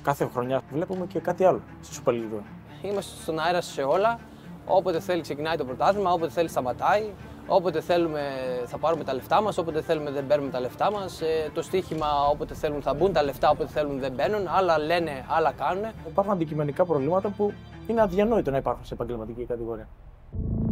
κάθε χρονιά βλέπουμε και κάτι άλλο στη Super League. Είμαστε στον αέρα σε όλα. Όποτε θέλει ξεκινάει το πρωτάθλημα, όποτε θέλει σταματάει. Όποτε θέλουμε θα πάρουμε τα λεφτά μας, όποτε θέλουμε δεν παίρνουμε τα λεφτά μας. Το στοίχημα όποτε θέλουν θα μπουν τα λεφτά, όποτε θέλουν δεν μπαίνουν. Άλλα λένε, άλλα κάνουν. Υπάρχουν αντικειμενικά προβλήματα που είναι αδιανόητο να υπάρχουν σε επαγγελματική κατηγορία.